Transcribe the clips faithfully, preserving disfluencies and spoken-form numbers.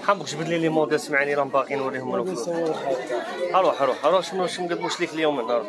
حنبوك جبد لي لي موديل سمعني راهم باقيين نوريهم لهم فلوس. اروح اروح اروح شنو شنو نقدموش ليك اليوم انا.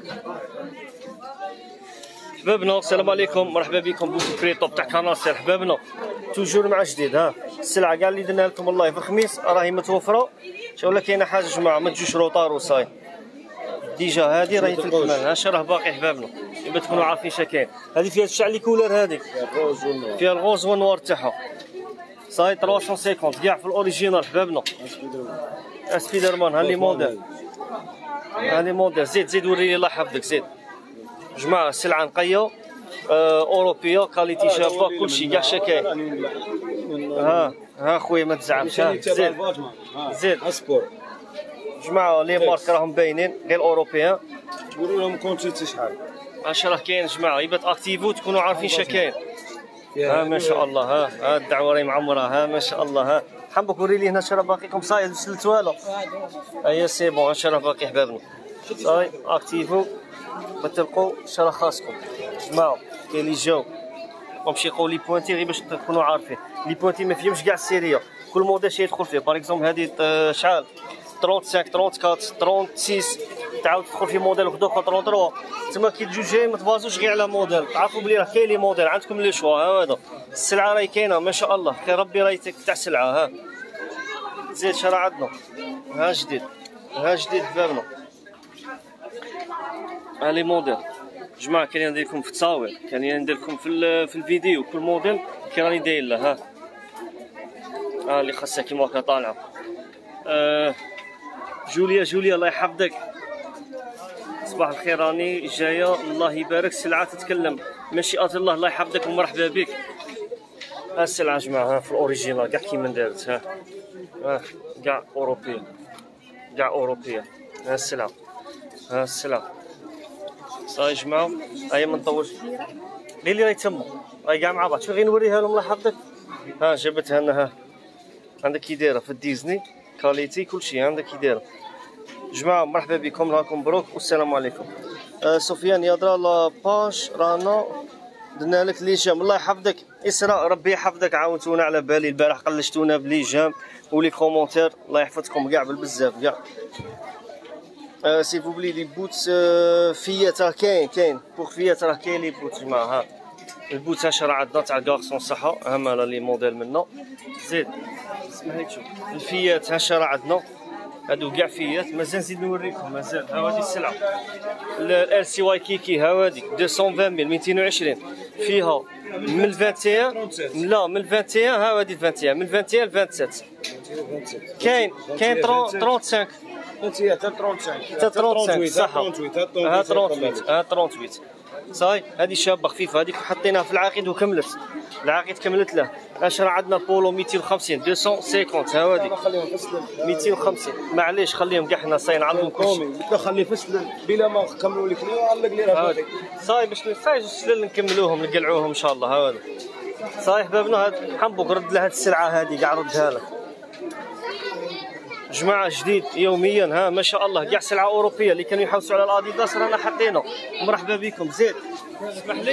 حبابنا السلام عليكم مرحبا بكم بوش فري توب تاع كناصر. حبابنا توجور مع جديد. ها السلعه كاع اللي درنا لكم والله في الخميس راهي متوفره. شو ولا كاينه حاجه جماعه ما تجوش روطار وصاي ديجا هذه راهي في الكمال. ها شي راه باقي حبابنا يبقى تكونوا عارفين شا كاين. هذه فيها الشعل لي كولر هذيك فيها الغوز والنوار تاعها صاي ثلاثمية وخمسين كاع في الاوريجينال حبابنا. سبيدر مان ها لي موديل ها لي موديل. زيد زيد وريني الله يحفظك زيد جماعه السلعه نقيه آه اوروبيه كاليتي شابه كلشي كاع شا كاين. ها ها خويا ما تزعمش. ها زيد زيد اسبور جماعه لي مارك راهم باينين غير اوروبيان. قولوا لهم كونتيتي شحال اش راه كاين جماعه يبات اكتيفو تكونوا عارفين شا كاين. ها ما شاء الله. ها ها الدعوه راهي معمره. ها ما شاء الله. ها حنبك وري لي هنا شرا باقيكم صاي سلت والو. ايا سي بون شرا باقي حبابنا صاي اكتيفو بتلقوا شرا خاصكم جماعه. كاين اللي جاو ومشي يقول لي بوانتي غير باش تكونوا عارفين لي بوانتي ما فيهمش كاع السيريه كل موديل شي يدخل فيه. باغ اكزومبل هذه شحال خمسة وثلاثين أربعة وثلاثين ستة وثلاثين تعاود تدخل في موديل وحدوك ثلاثة تما كي تجو جاي ما تبازوش غير على موديل تعرفوا بلي راه كاين لي موديل عندكم لي شوا. ها هذا السلعه راهي كاينه ما شاء الله كي ربي راهي تاع سلعه. ها زيد شرا عندنا ها جديد ها جديد حبابنا. ها لي موديل جماعه كاين ندير لكم في التصاوير كاين ندير لكم في في الفيديو كل موديل كي راني داير له. ها ها اللي خاصها كيما هكا طالعه. آه جوليا جوليا الله يحفظك صباح الخير راني جايه الله يبارك. السلعه تتكلم مشيئة الله الله يحفظك ومرحبا بك. ها السلعه جماعه ها في الاوريجينال كاع كيما دارت. ها ها كاع اوروبيه كاع اوروبيه. ها السلعه ها السلعه صاي جماعه. هيا ما نطولش غير اللي راهي تما راهي كاع مع بعض. شوف غير نوريها لهم الله يحفظك. ها جبتها لنا. ها عندك كي دايره في الديزني كاليتي كلشي عندك كي دايره جماعه. مرحبا بكم راكم مبروك والسلام عليكم. آه سفيان يضرا لاباج رانا درنا لك لي جام الله يحفظك. اسراء ربي يحفظك عاونتونا على بالي البارح قلشتونا بلي جام ولي كومونتير الله يحفظكم كاع بالبزاف كاع. آه سي فوبلي لي بوت آه فيات راه كاين كاين بوغ فيات راه كاين لي بوت جماعه. ها البوت هاشا عندنا تاع كارسون صحه هما لي موديل منا. زيد اسمح لي تشوف الفيات هاشا راه عندنا هادو كاع فيات مازال نزيد نوريكم مازال. ها هادي السلعه ال سي واي كيكي ها هاديك مئتين وعشرين مئتين وعشرين فيها من واحد وعشرين لا من واحد وعشرين. ها هادي واحد وعشرين من واحد وعشرين ل سبعة وعشرين كاين كاين خمسة وثلاثين انت حتى خمسة وثلاثين حتى ثلاثة وثلاثين صح. ها ثلاثة وثلاثين ها ثلاثة وثلاثين صاي. هذه شابه خفيفه هذيك حطيناها في العقيد وكملت العقيد كملت له. اش راه عندنا بولو مئتين وخمسين مئتين وخمسين. ها هذيك مئتين وخمسين معليش خليهم كاع حنا صاي نعلموا كلشي. قلت له خلي فسل بلا ما كملوا لك لي علق لي راه صاي باش صاي السلال نكملوهم نقلعوهم ان شاء الله. ها هذا صاي حبابنا. هاد حنبوك رد لها هاد السلعه هذه كاع ردها لك جماعه جديد يوميا. ها ما شاء الله كاع سلعه اوروبيه اللي كانوا يحوسوا على الاديداس رانا حاطينه. مرحبا بكم. زيد اسمح لي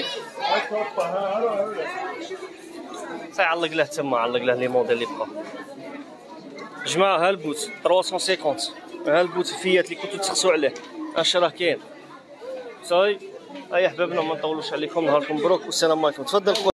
صاي علق له تما علق له لي موديل اللي بقى جماعه. ها البوت ثلاثمية وخمسين ها البوت الفيات اللي كنتو تسقسوا عليه اش راه كاين صاي. هيا حبابنا ما نطولوش عليكم نهاركم مبروك والسلام عليكم. تفضل.